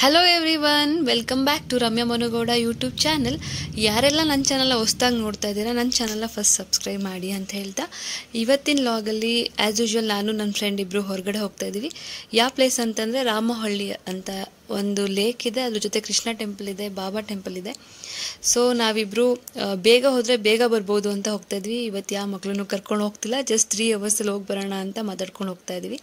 Hello everyone, welcome back to Ramya Manugowda YouTube channel. ಯಾರೆಲ್ಲ ನನ್ನ ಚಾನಲ್ನ ಹೊಸ್ದಾಗಿ ನೋಡ್ತಾ ಇದ್ದೀರಾ, ನನ್ನ ಚಾನಲ್ನ ಫಸ್ಟ್ ಸಬ್ಸ್ಕ್ರೈಬ್ ಮಾಡಿ ಅಂತ ಹೇಳ್ತಾ, ಇವತ್ತಿನ ಲಾಗಲ್ಲಿ ಆ್ಯಸ್ ಯೂಶ್ವಲ್ ನಾನು ನನ್ನ ಫ್ರೆಂಡ್ ಇಬ್ಬರು ಹೊರಗಡೆ ಹೋಗ್ತಾ ಇದ್ದೀವಿ. ಯಾವ ಪ್ಲೇಸ್ ಅಂತಂದರೆ ರಾಮಹಳ್ಳಿ ಅಂತ ಒಂದು ಲೇಕ್ ಇದೆ, ಅದ್ರ ಜೊತೆ ಕೃಷ್ಣ ಟೆಂಪಲ್ ಇದೆ, ಬಾಬಾ ಟೆಂಪಲ್ ಇದೆ. ಸೊ ನಾವಿಬ್ಬರು ಬೇಗ ಹೋದರೆ ಬೇಗ ಬರ್ಬೋದು ಅಂತ ಹೋಗ್ತಾ ಇದ್ವಿ. ಇವತ್ತು ಯಾವ ಮಕ್ಕಳನ್ನು ಕರ್ಕೊಂಡು ಹೋಗ್ತಿಲ್ಲ, ಜಸ್ಟ್ 3 ಅವರ್ಸಲ್ಲಿ ಹೋಗಿ ಬರೋಣ ಅಂತ ಮಾತಾಡ್ಕೊಂಡು ಹೋಗ್ತಾ ಇದ್ವಿ.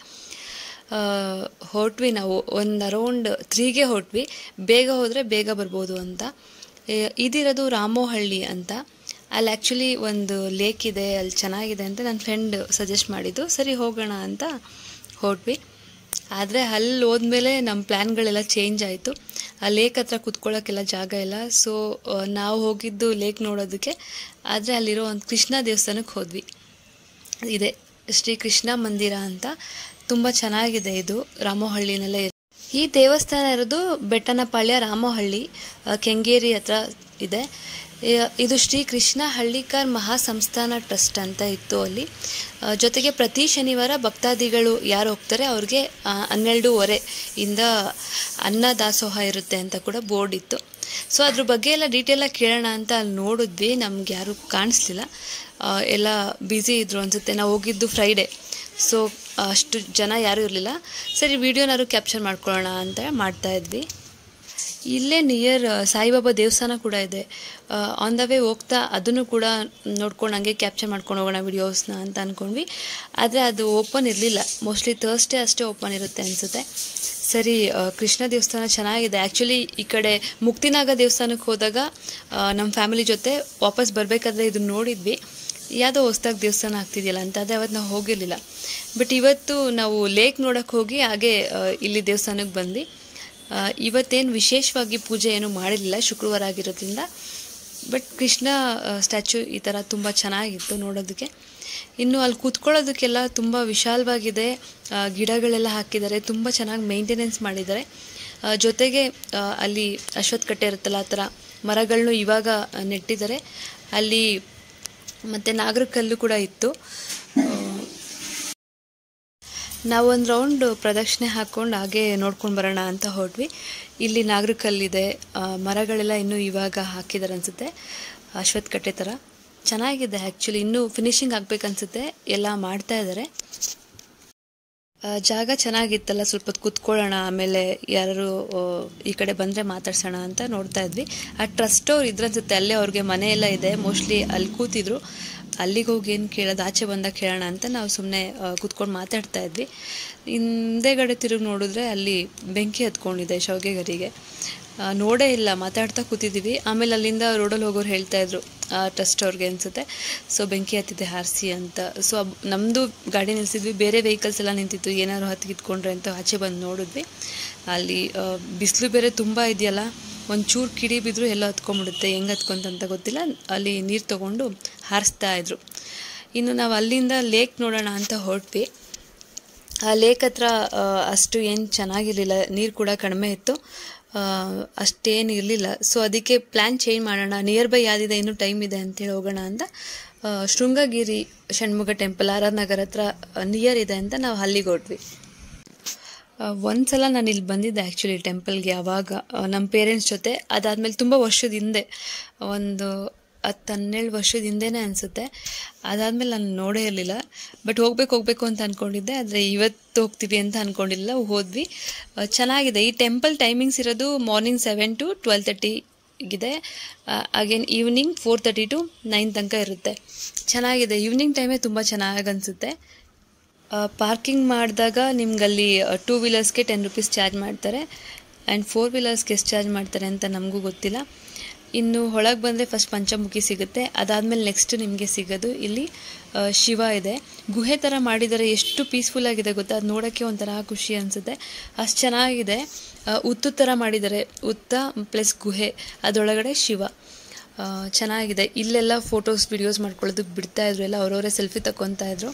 ಹೊರಟ್ವಿ ನಾವು ಒಂದು ಅರೌಂಡ್ 3ಗೆ ಹೊರಟ್ವಿ. ಬೇಗ ಹೋದರೆ ಬೇಗ ಬರ್ಬೋದು ಅಂತ. ಇದಿರೋದು ರಾಮೋಹಳ್ಳಿ ಅಂತ. ಅಲ್ಲಿ ಆ್ಯಕ್ಚುಲಿ ಒಂದು ಲೇಕ್ ಇದೆ, ಅಲ್ಲಿ ಚೆನ್ನಾಗಿದೆ ಅಂತ ನನ್ನ ಫ್ರೆಂಡ್ ಸಜೆಸ್ಟ್ ಮಾಡಿದ್ದು. ಸರಿ ಹೋಗೋಣ ಅಂತ ಹೊರಟ್ವಿ. ಆದರೆ ಅಲ್ಲಿ ಹೋದ್ಮೇಲೆ ನಮ್ಮ ಪ್ಲ್ಯಾನ್ಗಳೆಲ್ಲ ಚೇಂಜ್ ಆಯಿತು. ಆ ಲೇಕ್ ಹತ್ರ ಕೂತ್ಕೊಳ್ಳೋಕ್ಕೆಲ್ಲ ಜಾಗ ಇಲ್ಲ. ಸೊ ನಾವು ಹೋಗಿದ್ದು ಲೇಕ್ ನೋಡೋದಕ್ಕೆ. ಆದರೆ ಅಲ್ಲಿರೋ ಒಂದು ಕೃಷ್ಣ ದೇವಸ್ಥಾನಕ್ಕೆ ಹೋದ್ವಿ. ಇದೆ ಶ್ರೀ ಕೃಷ್ಣ ಮಂದಿರ ಅಂತ. ತುಂಬ ಚೆನ್ನಾಗಿದೆ. ಇದು ರಾಮೋಹಳ್ಳಿನಲ್ಲೇ ಇದೆ. ಈ ದೇವಸ್ಥಾನ ಇರೋದು ಬೆಟ್ಟನಪಾಳ್ಯ ರಾಮೋಹಳ್ಳಿ, ಕೆಂಗೇರಿ ಹತ್ರ ಇದೆ. ಇದು ಶ್ರೀ ಕೃಷ್ಣ ಹಳ್ಳಿಕಾರ್ ಮಹಾ ಸಂಸ್ಥಾನ ಟ್ರಸ್ಟ್ ಅಂತ ಇತ್ತು ಅಲ್ಲಿ. ಜೊತೆಗೆ ಪ್ರತಿ ಶನಿವಾರ ಭಕ್ತಾದಿಗಳು ಯಾರು ಹೋಗ್ತಾರೆ ಅವ್ರಿಗೆ 12:30 ಇಂದ ಅನ್ನ ದಾಸೋಹ ಇರುತ್ತೆ ಅಂತ ಕೂಡ ಬೋರ್ಡ್ ಇತ್ತು. ಸೊ ಅದ್ರ ಬಗ್ಗೆ ಎಲ್ಲ ಡೀಟೇಲಾಗಿ ಕೇಳೋಣ ಅಂತ ಅಲ್ಲಿ ನೋಡಿದ್ವಿ. ನಮ್ಗೆ ಯಾರೂ ಕಾಣಿಸ್ಲಿಲ್ಲ, ಎಲ್ಲ ಬ್ಯುಸಿ ಇದ್ರು ಅನಿಸುತ್ತೆ. ನಾವು ಹೋಗಿದ್ದು ಫ್ರೈಡೇ, ಸೊ ಅಷ್ಟು ಜನ ಯಾರೂ ಇರಲಿಲ್ಲ. ಸರಿ ವಿಡಿಯೋನಾದ್ರು ಕ್ಯಾಪ್ಚರ್ ಮಾಡ್ಕೊಳ್ಳೋಣ ಅಂತ ಮಾಡ್ತಾಯಿದ್ವಿ. ಇಲ್ಲೇ ನಿಯರ್ ಸಾಯಿಬಾಬಾ ದೇವಸ್ಥಾನ ಕೂಡ ಇದೆ. ಆನ್ ದ ವೇ ಹೋಗ್ತಾ ಅದನ್ನು ಕೂಡ ನೋಡ್ಕೊಂಡು ಹಂಗೆ ಕ್ಯಾಪ್ಚರ್ ಮಾಡ್ಕೊಂಡು ಹೋಗೋಣ ವಿಡಿಯೋಸ್ನ ಅಂತ ಅಂದ್ಕೊಂಡ್ವಿ. ಆದರೆ ಅದು ಓಪನ್ ಇರಲಿಲ್ಲ. ಮೋಸ್ಟ್ಲಿ ಥರ್ಸ್ಡೇ ಅಷ್ಟೇ ಓಪನ್ ಇರುತ್ತೆ ಅನಿಸುತ್ತೆ. ಸರಿ, ಕೃಷ್ಣ ದೇವಸ್ಥಾನ ಚೆನ್ನಾಗಿದೆ. ಆ್ಯಕ್ಚುಲಿ ಈ ಕಡೆ ಮುಕ್ತಿನಾಗ ದೇವಸ್ಥಾನಕ್ಕೆ ಹೋದಾಗ ನಮ್ಮ ಫ್ಯಾಮಿಲಿ ಜೊತೆ ವಾಪಸ್ ಬರಬೇಕಾದ್ರೆ ಇದನ್ನು ನೋಡಿದ್ವಿ. ಯಾವುದೋ ಹೊಸ್ದಾಗಿ ದೇವಸ್ಥಾನ ಆಗ್ತಿದೆಯಲ್ಲ ಅಂತ. ಅದೇ ಅವತ್ತು ನಾವು ಹೋಗಿರಲಿಲ್ಲ. ಬಟ್ ಇವತ್ತು ನಾವು ಲೇಕ್ ನೋಡೋಕ್ಕೆ ಹೋಗಿ ಹಾಗೆ ಇಲ್ಲಿ ದೇವಸ್ಥಾನಕ್ಕೆ ಬಂದ್ವಿ. ಇವತ್ತೇನು ವಿಶೇಷವಾಗಿ ಪೂಜೆ ಏನು ಮಾಡಿರಲಿಲ್ಲ, ಶುಕ್ರವಾರ ಆಗಿರೋದ್ರಿಂದ. ಬಟ್ ಕೃಷ್ಣ ಸ್ಟ್ಯಾಚ್ಯೂ ಈ ಥರ ತುಂಬ ಚೆನ್ನಾಗಿತ್ತು ನೋಡೋದಕ್ಕೆ. ಇನ್ನು ಅಲ್ಲಿ ಕೂತ್ಕೊಳ್ಳೋದಕ್ಕೆಲ್ಲ ತುಂಬ ವಿಶಾಲವಾಗಿದೆ. ಗಿಡಗಳೆಲ್ಲ ಹಾಕಿದ್ದಾರೆ, ತುಂಬ ಚೆನ್ನಾಗಿ ಮೇಂಟೆನೆನ್ಸ್ ಮಾಡಿದ್ದಾರೆ. ಜೊತೆಗೆ ಅಲ್ಲಿ ಅಶ್ವತ್ಥ ಕಟ್ಟೆ ಇರುತ್ತಲ್ಲ, ಆ ಥರ ಮರಗಳನ್ನೂ ಇವಾಗ ನೆಟ್ಟಿದ್ದಾರೆ ಅಲ್ಲಿ. ಮತ್ತು ನಾಗರಕಲ್ಲು ಕೂಡ ಇತ್ತು. ನಾವೊಂದು ರೌಂಡ್ ಪ್ರದಕ್ಷಿಣೆ ಹಾಕ್ಕೊಂಡು ಹಾಗೆ ನೋಡ್ಕೊಂಡು ಬರೋಣ ಅಂತ ಹೊರಟ್ವಿ. ಇಲ್ಲಿ ನಾಗರಕಲ್ಲಿದೆ, ಮರಗಳೆಲ್ಲ ಇನ್ನೂ ಇವಾಗ ಹಾಕಿದ್ದಾರೆ ಅನಿಸುತ್ತೆ, ಅಶ್ವತ್ಥ ಕಟ್ಟೆ ಥರ ಚೆನ್ನಾಗಿದೆ. ಆ್ಯಕ್ಚುಲಿ ಇನ್ನೂ ಫಿನಿಶಿಂಗ್ ಆಗಬೇಕನ್ಸುತ್ತೆ, ಎಲ್ಲ ಮಾಡ್ತಾ ಇದ್ದಾರೆ. ಜಾಗ ಚೆನ್ನಾಗಿತ್ತಲ್ಲ, ಸ್ವಲ್ಪ ಹೊತ್ತು ಕೂತ್ಕೊಳ್ಳೋಣ, ಆಮೇಲೆ ಯಾರು ಈ ಕಡೆ ಬಂದರೆ ಮಾತಾಡ್ಸೋಣ ಅಂತ ನೋಡ್ತಾ ಇದ್ವಿ. ಆ ಟ್ರಸ್ಟ್ ಅವ್ರು ಇದ್ರನ್ಸುತ್ತೆ, ಅಲ್ಲೇ ಅವ್ರಿಗೆ ಮನೆ ಎಲ್ಲ ಇದೆ. ಮೋಸ್ಟ್ಲಿ ಅಲ್ಲಿ ಕೂತಿದ್ರು. ಅಲ್ಲಿಗೆ ಹೋಗಿ ಏನು ಕೇಳೋದು, ಆಚೆ ಬಂದಾಗ ಕೇಳೋಣ ಅಂತ ನಾವು ಸುಮ್ಮನೆ ಕೂತ್ಕೊಂಡು ಮಾತಾಡ್ತಾ ಇದ್ವಿ. ಹಿಂದೆಗಡೆ ತಿರುಗಿ ನೋಡಿದ್ರೆ ಅಲ್ಲಿ ಬೆಂಕಿ ಹತ್ಕೊಂಡಿದೆ ಶಾವಿಗೆಗರಿಗೆ. ನೋಡೇ ಇಲ್ಲ, ಮಾತಾಡ್ತಾ ಕೂತಿದ್ದೀವಿ. ಆಮೇಲೆ ಅಲ್ಲಿಂದ ರೋಡಲ್ಲಿ ಹೋಗೋರು ಹೇಳ್ತಾಯಿದ್ರು ಟ್ರಸ್ಟ್ ಅವ್ರಿಗೆ ಅನಿಸುತ್ತೆ, ಸೊ ಬೆಂಕಿ ಹತ್ತಿದೆ ಹಾರಿಸಿ ಅಂತ. ಸೊ ನಮ್ಮದು ಗಾಡಿ ನಿಲ್ಲಿಸಿದ್ವಿ, ಬೇರೆ ವೆಹಿಕಲ್ಸ್ ಎಲ್ಲ ನಿಂತಿತ್ತು, ಏನಾದ್ರು ಹತ್ತಿಗಿತ್ಕೊಂಡ್ರೆ ಅಂತ ಆಚೆ ಬಂದು ನೋಡಿದ್ವಿ. ಅಲ್ಲಿ ಬಿಸಿಲು ಬೇರೆ ತುಂಬ ಇದೆಯಲ್ಲ, ಒಂಚೂರು ಕಿಡಿ ಬಿದ್ದರೂ ಎಲ್ಲ ಹತ್ಕೊಂಡ್ಬಿಡುತ್ತೆ. ಹೆಂಗೆ ಹತ್ಕೊಂತಂತ ಗೊತ್ತಿಲ್ಲ. ಅಲ್ಲಿ ನೀರು ತೊಗೊಂಡು ಹಾರಿಸ್ತಾ ಇದ್ರು. ಇನ್ನು ನಾವು ಅಲ್ಲಿಂದ ಲೇಕ್ ನೋಡೋಣ ಅಂತ ಹೊರಟ್ವಿ. ಆ ಲೇಕ್ ಹತ್ರ ಅಷ್ಟು ಏನು ಚೆನ್ನಾಗಿರಲಿಲ್ಲ, ನೀರು ಕೂಡ ಕಡಿಮೆ ಇತ್ತು, ಅಷ್ಟೇನು ಇರಲಿಲ್ಲ. ಸೊ ಅದಕ್ಕೆ ಪ್ಲ್ಯಾನ್ ಚೇಂಜ್ ಮಾಡೋಣ, ನಿಯರ್ ಬೈ ಯಾವುದಿದೆ, ಇನ್ನೂ ಟೈಮ್ ಇದೆ ಅಂತೇಳಿ ಹೋಗೋಣ ಅಂತ ಶೃಂಗಗಿರಿ ಷಣ್ಮುಖ ಟೆಂಪಲ್ RR ನಗರ ಹತ್ರ ನಿಯರ್ ಇದೆ ಅಂತ ನಾವು ಅಲ್ಲಿಗೆ ಹೊರಟ್ವಿ. ಒಂದು ಸಲ ನಾನು ಇಲ್ಲಿ ಬಂದಿದ್ದೆ ಆ್ಯಕ್ಚುಲಿ ಟೆಂಪಲ್ಗೆ, ಆವಾಗ ನಮ್ಮ ಪೇರೆಂಟ್ಸ್ ಜೊತೆ. ಅದಾದಮೇಲೆ ತುಂಬ ವರ್ಷದ ಹಿಂದೆ, ಒಂದು 10-12 ವರ್ಷದ ಹಿಂದೆನೇ ಅನಿಸುತ್ತೆ. ಅದಾದಮೇಲೆ ನಾನು ನೋಡೇ ಇರಲಿಲ್ಲ. ಬಟ್ ಹೋಗಬೇಕು ಅಂತ ಅಂದ್ಕೊಂಡಿದ್ದೆ, ಆದರೆ ಇವತ್ತು ಹೋಗ್ತೀವಿ ಅಂತ ಅಂದ್ಕೊಂಡಿಲ್ಲ. ಹೋದ್ವಿ. ಚೆನ್ನಾಗಿದೆ. ಈ ಟೆಂಪಲ್ ಟೈಮಿಂಗ್ಸ್ ಇರೋದು ಮಾರ್ನಿಂಗ್ 7 to 12:30 ಇದೆ. ಅಗೇನ್ ಈವ್ನಿಂಗ್ 4:30 to 9 ತನಕ ಇರುತ್ತೆ. ಚೆನ್ನಾಗಿದೆ. ಈವ್ನಿಂಗ್ ಟೈಮೇ ತುಂಬ ಚೆನ್ನಾಗಿ ಅನಿಸುತ್ತೆ. ಪಾರ್ಕಿಂಗ್ ಮಾಡಿದಾಗ ನಿಮ್ಗಲ್ಲಿ 2 ವೀಲರ್ಸ್ಗೆ 10 ರೂಪೀಸ್ ಚಾರ್ಜ್ ಮಾಡ್ತಾರೆ. ಆ್ಯಂಡ್ 4 ವೀಲರ್ಸ್ಗೆ ಎಷ್ಟು ಚಾರ್ಜ್ ಮಾಡ್ತಾರೆ ಅಂತ ನಮಗೂ ಗೊತ್ತಿಲ್ಲ. ಇನ್ನು ಒಳಗೆ ಬಂದರೆ ಫಸ್ಟ್ ಪಂಚಮುಖಿ ಸಿಗುತ್ತೆ. ಅದಾದಮೇಲೆ ನೆಕ್ಸ್ಟ್ ನಿಮಗೆ ಸಿಗೋದು ಇಲ್ಲಿ ಶಿವ ಇದೆ. ಗುಹೆ ಥರ ಮಾಡಿದ್ದಾರೆ, ಎಷ್ಟು ಪೀಸ್ಫುಲ್ ಆಗಿದೆ ಗೊತ್ತಾ. ಅದು ನೋಡೋಕ್ಕೆ ಒಂಥರ ಖುಷಿ ಅನಿಸುತ್ತೆ, ಅಷ್ಟು ಚೆನ್ನಾಗಿದೆ. ಉತ್ತು ಥರ ಮಾಡಿದ್ದಾರೆ, ಉತ್ತ ಪ್ಲಸ್ ಗುಹೆ, ಅದರೊಳಗಡೆ ಶಿವ. ಚೆನ್ನಾಗಿದೆ. ಇಲ್ಲೆಲ್ಲ ಫೋಟೋಸ್ ವಿಡಿಯೋಸ್ ಮಾಡ್ಕೊಳ್ಳೋದಕ್ಕೆ ಬಿಡ್ತಾಯಿದ್ರು, ಎಲ್ಲ ಅವರವರೇ ಸೆಲ್ಫಿ ತಗೊತಾಯಿದ್ರು.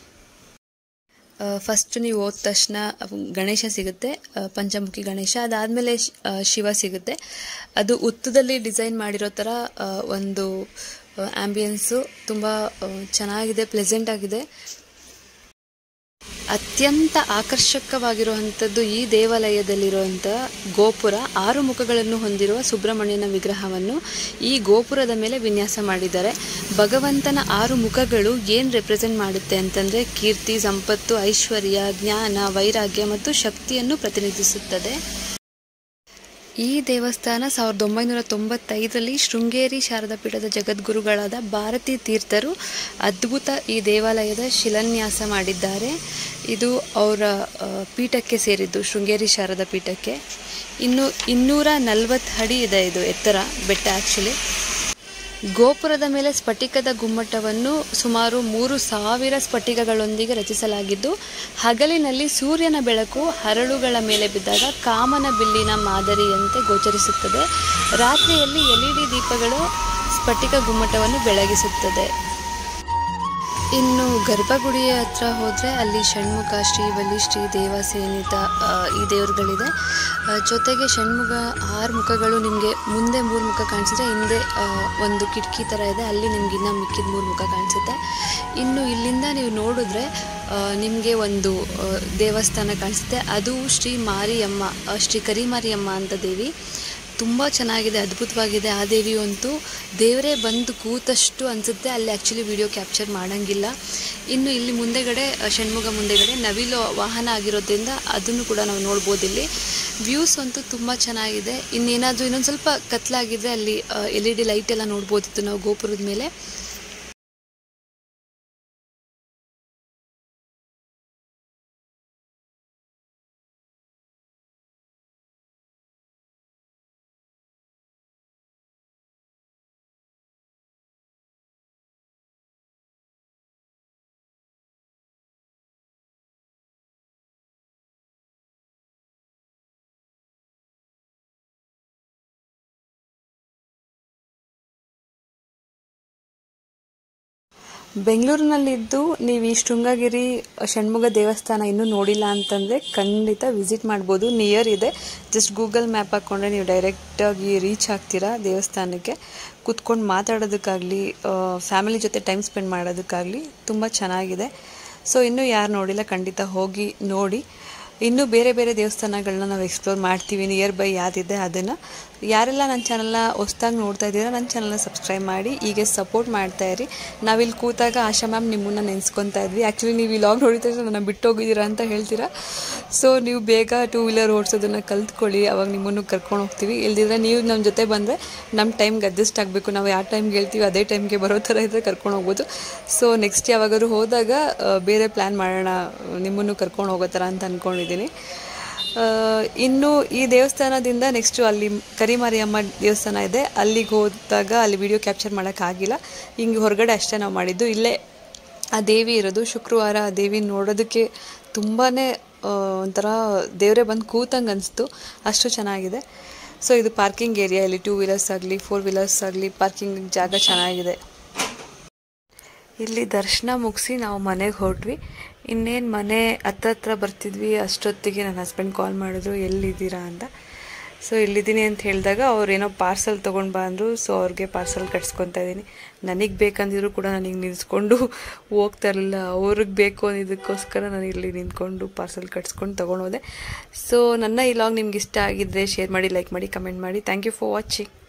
ಫಸ್ಟ್ ನೀವು ಹೋದ ತಕ್ಷಣ ಗಣೇಶ ಸಿಗುತ್ತೆ, ಪಂಚಮುಖಿ ಗಣೇಶ. ಅದಾದಮೇಲೆ ಶಿವ ಸಿಗುತ್ತೆ. ಅದು ಉತ್ತದಲ್ಲಿ ಡಿಸೈನ್ ಮಾಡಿರೋ ಥರ ಒಂದು ಆ್ಯಂಬಿಯನ್ಸು ತುಂಬ ಚೆನ್ನಾಗಿದೆ, ಪ್ಲೆಸೆಂಟ್ ಆಗಿದೆ. ಅತ್ಯಂತ ಆಕರ್ಷಕವಾಗಿರುವಂಥದ್ದು ಈ ದೇವಾಲಯದಲ್ಲಿರುವಂಥ ಗೋಪುರ 6 ಮುಖಗಳನ್ನು ಹೊಂದಿರುವ ಸುಬ್ರಹ್ಮಣ್ಯನ ವಿಗ್ರಹವನ್ನು ಈ ಗೋಪುರದ ಮೇಲೆ ವಿನ್ಯಾಸ ಮಾಡಿದ್ದಾರೆ. ಭಗವಂತನ 6 ಮುಖಗಳು ಏನು ರೆಪ್ರೆಸೆಂಟ್ ಮಾಡುತ್ತೆ ಅಂತಂದರೆ ಕೀರ್ತಿ, ಸಂಪತ್ತು, ಐಶ್ವರ್ಯ, ಜ್ಞಾನ, ವೈರಾಗ್ಯ ಮತ್ತು ಶಕ್ತಿಯನ್ನು ಪ್ರತಿನಿಧಿಸುತ್ತದೆ. ಈ ದೇವಸ್ಥಾನ 1995ರಲ್ಲಿ ಶೃಂಗೇರಿ ಶಾರದಾ ಪೀಠದ ಜಗದ್ಗುರುಗಳಾದ ಭಾರತೀ ತೀರ್ಥರು ಅದ್ಭುತ ಈ ದೇವಾಲಯದ ಶಿಲಾನ್ಯಾಸ ಮಾಡಿದ್ದಾರೆ. ಇದು ಅವರ ಪೀಠಕ್ಕೆ ಸೇರಿದ್ದು, ಶೃಂಗೇರಿ ಶಾರದಾ ಪೀಠಕ್ಕೆ. ಇನ್ನು 240 ಅಡಿ ಇದೆ ಇದು ಎತ್ತರ ಬೆಟ್ಟ. ಆ್ಯಕ್ಚುಲಿ ಗೋಪುರದ ಮೇಲೆ ಸ್ಫಟಿಕದ ಗುಮ್ಮಟವನ್ನು ಸುಮಾರು 3000 ಸ್ಫಟಿಕಗಳೊಂದಿಗೆ ರಚಿಸಲಾಗಿದ್ದು, ಹಗಲಿನಲ್ಲಿ ಸೂರ್ಯನ ಬೆಳಕು ಹರಳುಗಳ ಮೇಲೆ ಬಿದ್ದಾಗ ಕಾಮನ ಬಿಲ್ಲಿನ ಮಾದರಿಯಂತೆ ಗೋಚರಿಸುತ್ತದೆ. ರಾತ್ರಿಯಲ್ಲಿ LED ದೀಪಗಳು ಸ್ಫಟಿಕ ಗುಮ್ಮಟವನ್ನು ಬೆಳಗಿಸುತ್ತದೆ. ಇನ್ನು ಗರ್ಭಗುಡಿಯ ಹತ್ರ ಹೋದರೆ ಅಲ್ಲಿ ಷಣ್ಮುಖ, ಶ್ರೀವಲ್ಲಿ, ಶ್ರೀ ದೇವಸೇನಿತ ಈ ದೇವರುಗಳಿದೆ. ಜೊತೆಗೆ ಷಣ್ಮುಖ 6 ಮುಖಗಳು ನಿಮಗೆ ಮುಂದೆ 3 ಮುಖ ಕಾಣಿಸಿದ್ರೆ ಹಿಂದೆ ಒಂದು ಕಿಟಕಿ ಥರ ಇದೆ, ಅಲ್ಲಿ ನಿಮ್ಗೆ ಇನ್ನೂ ಮಿಕ್ಕಿದ 3 ಮುಖ ಕಾಣಿಸುತ್ತೆ. ಇನ್ನು ಇಲ್ಲಿಂದ ನೀವು ನೋಡಿದ್ರೆ ನಿಮಗೆ ಒಂದು ದೇವಸ್ಥಾನ ಕಾಣಿಸುತ್ತೆ. ಅದು ಶ್ರೀ ಮಾರಿಯಮ್ಮ, ಶ್ರೀ ಕರಿಮಾರಿಯಮ್ಮ ಅಂತ ದೇವಿ. ತುಂಬ ಚೆನ್ನಾಗಿದೆ, ಅದ್ಭುತವಾಗಿದೆ. ಆ ದೇವಿಯಂತೂ ದೇವರೇ ಬಂದು ಕೂತಷ್ಟು ಅನಿಸುತ್ತೆ. ಅಲ್ಲಿ ಆ್ಯಕ್ಚುಲಿ ವಿಡಿಯೋ ಕ್ಯಾಪ್ಚರ್ ಮಾಡೋಂಗಿಲ್ಲ. ಇನ್ನು ಇಲ್ಲಿ ಮುಂದೆಗಡೆ ಷಣ್ಮುಖ ಮುಂದೆಗಡೆ ನವಿಲು ವಾಹನ ಆಗಿರೋದ್ರಿಂದ ಅದನ್ನು ಕೂಡ ನಾವು ನೋಡ್ಬೋದು. ಇಲ್ಲಿ ವ್ಯೂಸ್ ಅಂತೂ ತುಂಬ ಚೆನ್ನಾಗಿದೆ. ಇನ್ನೇನಾದರೂ ಇನ್ನೊಂದು ಸ್ವಲ್ಪ ಕತ್ಲಾಗಿದ್ದರೆ ಅಲ್ಲಿ LED ಲೈಟ್ ಎಲ್ಲ ನೋಡ್ಬೋದಿತ್ತು ನಾವು ಗೋಪುರದ ಮೇಲೆ. ಬೆಂಗಳೂರಿನಲ್ಲಿದ್ದು ನೀವು ಈ ಶೃಂಗಗಿರಿ ಷಣ್ಮುಖ ದೇವಸ್ಥಾನ ಇನ್ನೂ ನೋಡಿಲ್ಲ ಅಂತಂದರೆ ಖಂಡಿತ ವಿಸಿಟ್ ಮಾಡ್ಬೋದು. ನಿಯರ್ ಇದೆ, ಜಸ್ಟ್ ಗೂಗಲ್ ಮ್ಯಾಪ್ ಹಾಕ್ಕೊಂಡ್ರೆ ನೀವು ಡೈರೆಕ್ಟಾಗಿ ರೀಚ್ ಆಗ್ತೀರಾ ದೇವಸ್ಥಾನಕ್ಕೆ. ಕೂತ್ಕೊಂಡು ಮಾತಾಡೋದಕ್ಕಾಗಲಿ, ಫ್ಯಾಮಿಲಿ ಜೊತೆ ಟೈಮ್ ಸ್ಪೆಂಡ್ ಮಾಡೋದಕ್ಕಾಗಲಿ ತುಂಬ ಚೆನ್ನಾಗಿದೆ. ಸೊ ಇನ್ನೂ ಯಾರು ನೋಡಿಲ್ಲ ಖಂಡಿತ ಹೋಗಿ ನೋಡಿ. ಇನ್ನೂ ಬೇರೆ ಬೇರೆ ದೇವಸ್ಥಾನಗಳನ್ನ ನಾವು ಎಕ್ಸ್ಪ್ಲೋರ್ ಮಾಡ್ತೀವಿ, ನಿಯರ್ ಬೈ ಯಾವುದಿದೆ ಅದನ್ನು. ಯಾರೆಲ್ಲ ನನ್ನ ಚಾನಲ್ನ ಹೊಸ್ದಾಗಿ ನೋಡ್ತಾ ಇದ್ದೀರಾ ನನ್ನ ಚಾನಲ್ನ ಸಬ್ಸ್ಕ್ರೈಬ್ ಮಾಡಿ, ಹೀಗೆ ಸಪೋರ್ಟ್ ಮಾಡ್ತಾಯಿರಿ. ನಾವಿಲ್ಲಿ ಕೂತಾಗ ಆಶಾ ಮ್ಯಾಮ್ ನಿಮ್ಮನ್ನು ನೆನೆಸ್ಕೊತಾ ಇದ್ವಿ. ಆ್ಯಕ್ಚುಲಿ ನೀವು ಈ ಲಾಗ್ ನೋಡಿದ್ರೆ ನನ್ನ ಬಿಟ್ಟು ಹೋಗಿದ್ದೀರಾ ಅಂತ ಹೇಳ್ತೀರಾ. ಸೊ ನೀವು ಬೇಗ 2 ವೀಲರ್ ಓಡಿಸೋದನ್ನು ಕಲ್ತ್ಕೊಳ್ಳಿ, ಅವಾಗ ನಿಮ್ಮನ್ನು ಕರ್ಕೊಂಡು ಹೋಗ್ತೀವಿ. ಇಲ್ದಿದ್ರೆ ನೀವು ನಮ್ಮ ಜೊತೆ ಬಂದರೆ ನಮ್ಮ ಟೈಮ್ಗೆ ಅಡ್ಜಸ್ಟ್ ಆಗಬೇಕು. ನಾವು ಯಾವ ಟೈಮ್ಗೆ ಹೇಳ್ತೀವಿ ಅದೇ ಟೈಮ್ಗೆ ಬರೋ ಥರ ಇದ್ದರೆ ಕರ್ಕೊಂಡು ಹೋಗ್ಬೋದು. ಸೊ ನೆಕ್ಸ್ಟ್ ಯಾವಾಗಾದ್ರೂ ಹೋದಾಗ ಬೇರೆ ಪ್ಲ್ಯಾನ್ ಮಾಡೋಣ, ನಿಮ್ಮನ್ನು ಕರ್ಕೊಂಡು ಹೋಗೋ ಥರ ಅಂತ ಅಂದ್ಕೊಂಡಿದ್ದೀನಿ. ಇನ್ನು ಈ ದೇವಸ್ಥಾನದಿಂದ ನೆಕ್ಸ್ಟು ಅಲ್ಲಿ ಕರಿಮಾರಿಯಮ್ಮ ದೇವಸ್ಥಾನ ಇದೆ, ಅಲ್ಲಿಗೆ ಹೋದಾಗ ಅಲ್ಲಿ ವಿಡಿಯೋ ಕ್ಯಾಪ್ಚರ್ ಮಾಡೋಕ್ಕಾಗಿಲ್ಲ. ಹಿಂಗೆ ಹೊರಗಡೆ ಅಷ್ಟೇ ನಾವು ಮಾಡಿದ್ದು. ಇಲ್ಲೇ ಆ ದೇವಿ ಇರೋದು. ಶುಕ್ರವಾರ ಆ ದೇವಿ ನೋಡೋದಕ್ಕೆ ತುಂಬಾ ಒಂಥರ ದೇವರೇ ಬಂದು ಕೂತಂಗೆ ಅನಿಸ್ತು, ಅಷ್ಟು ಚೆನ್ನಾಗಿದೆ. ಸೊ ಇದು ಪಾರ್ಕಿಂಗ್ ಏರಿಯಾ. ಇಲ್ಲಿ 2 ವೀಲರ್ಸ್ ಆಗಲಿ 4 ವೀಲರ್ಸ್ ಆಗಲಿ ಪಾರ್ಕಿಂಗ್ ಜಾಗ ಚೆನ್ನಾಗಿದೆ. ಇಲ್ಲಿ ದರ್ಶನ ಮುಗಿಸಿ ನಾವು ಮನೆಗೆ ಹೊರಟ್ವಿ. ಇನ್ನೇನು ಮನೆ ಹತ್ರ ಬರ್ತಿದ್ವಿ ಅಷ್ಟೊತ್ತಿಗೆ ನನ್ನ ಹಸ್ಬೆಂಡ್ ಕಾಲ್ ಮಾಡಿದ್ರು, ಎಲ್ಲಿದ್ದೀರಾ ಅಂತ. ಸೊ ಇಲ್ಲಿದ್ದೀನಿ ಅಂತ ಹೇಳಿದಾಗ ಅವ್ರೇನೋ ಪಾರ್ಸಲ್ ತೊಗೊಂಡು ಬಂದರು. ಸೊ ಅವ್ರಿಗೆ ಪಾರ್ಸಲ್ ಕಟ್ಸ್ಕೊತಾ ಇದ್ದೀನಿ. ನನಗೆ ಬೇಕಂದಿದ್ರು ಕೂಡ ನನಗೆ ನಿಲ್ಲಿಸ್ಕೊಂಡು ಹೋಗ್ತಾ ಇರಲಿಲ್ಲ, ಅವ್ರಿಗೆ ಬೇಕು ಅನ್ನೋದಕ್ಕೋಸ್ಕರ ನಾನು ಇಲ್ಲಿ ನಿಂತ್ಕೊಂಡು ಪಾರ್ಸಲ್ ಕಟ್ಸ್ಕೊಂಡು ತೊಗೊಂಡೋದೆ. ಸೊ ನನ್ನ ಈ ಲಾಗ್ ನಿಮ್ಗೆ ಇಷ್ಟ ಆಗಿದ್ದರೆ ಶೇರ್ ಮಾಡಿ, ಲೈಕ್ ಮಾಡಿ, ಕಮೆಂಟ್ ಮಾಡಿ. Thank you for watching.